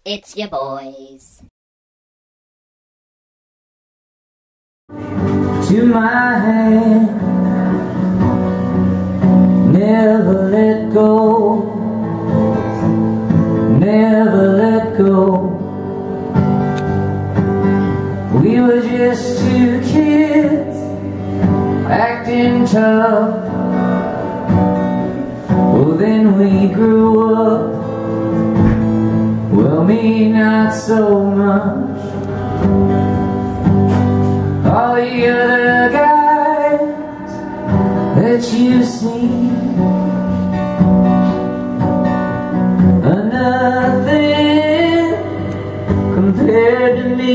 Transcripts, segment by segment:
It's your boys. To my hand, never let go, never let go. We were just two kids acting tough. Well, then we grew up. Well, me not so much. All the other guys that you see are nothing compared to me,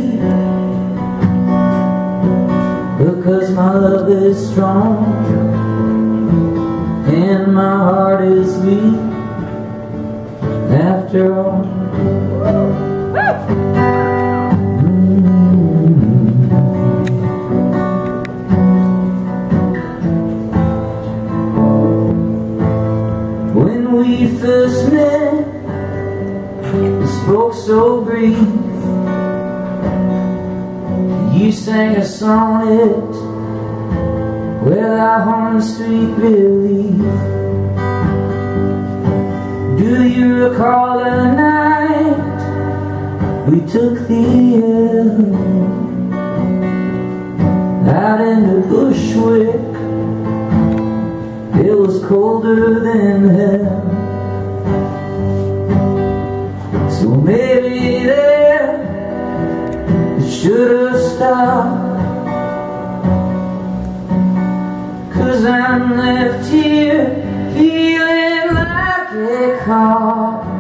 because my love is strong and my heart is weak after all. When we first met, we spoke so brief. You sang a sonnet, well, I hummed sweet relief. Do you recall the night we took the L out in the Bushwick? It was colder than hell. So maybe there it should have stopped, 'cause I'm left here feeling like a cop,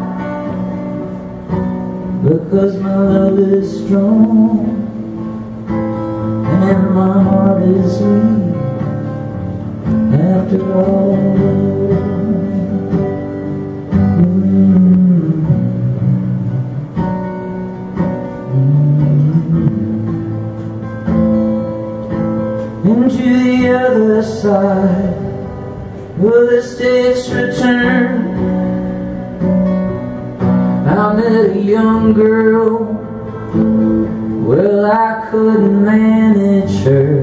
because my love is strong and my heart is weak after all. Into the other side will the states return. I met a young girl, well, I couldn't manage her,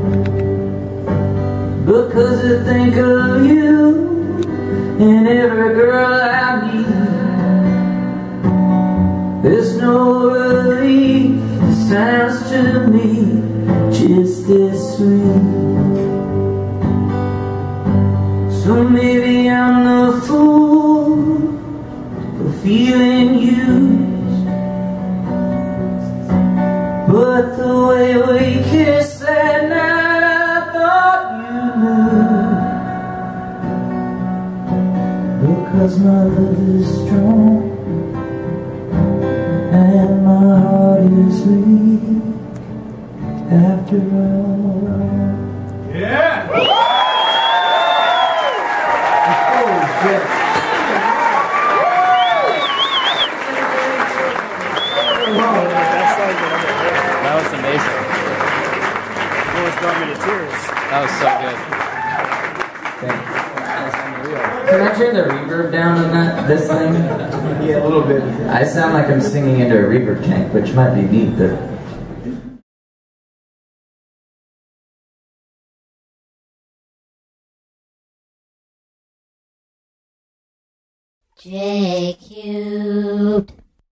because I think of you and every girl I meet. There's no relief, it sounds to me just as sweet. So maybe I'm the fool for feeling used, but the way we kissed that night, I thought you knew, because my love is strong and my heart is weak after all. Yeah! Oh, shit. That was amazing. Almost brought me to tears. That was so good. Thanks. Can I turn the reverb down on this thing? Yeah, a little bit. I sound like I'm singing into a reverb tank, which might be neat, but Jcubed.